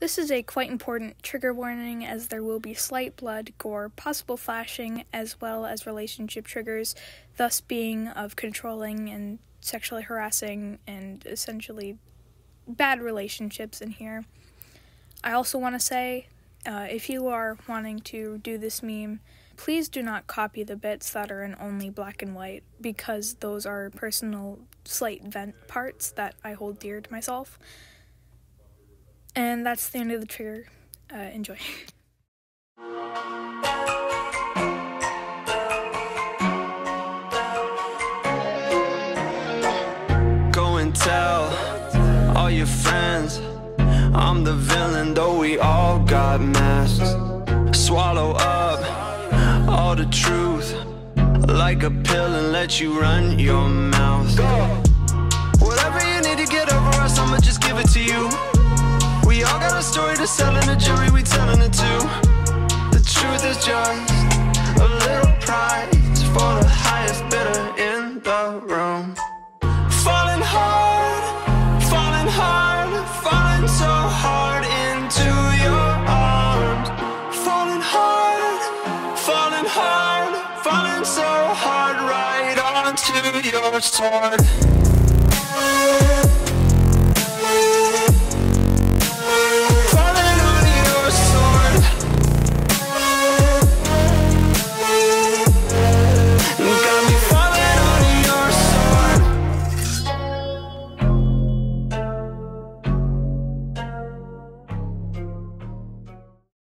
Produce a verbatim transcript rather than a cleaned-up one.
This is a quite important trigger warning, as there will be slight blood, gore, possible flashing, as well as relationship triggers, thus being of controlling and sexually harassing and essentially bad relationships in here. I also want to say, uh, if you are wanting to do this meme, please do not copy the bits that are in only black and white, because those are personal slight vent parts that I hold dear to myself. And that's the end of the trigger. Uh, enjoy. Go and tell all your friends I'm the villain, though we all got masks. Swallow up all the truth like a pill and let you run your mouth. Go. Whatever you need to get over us, I'ma just give it to you. We all got a story to sell in the jury, we telling it too. The truth is just a little prize for the highest bidder in the room. Falling hard, falling hard, falling so hard into your arms. Falling hard, falling hard, falling so hard right onto your sword.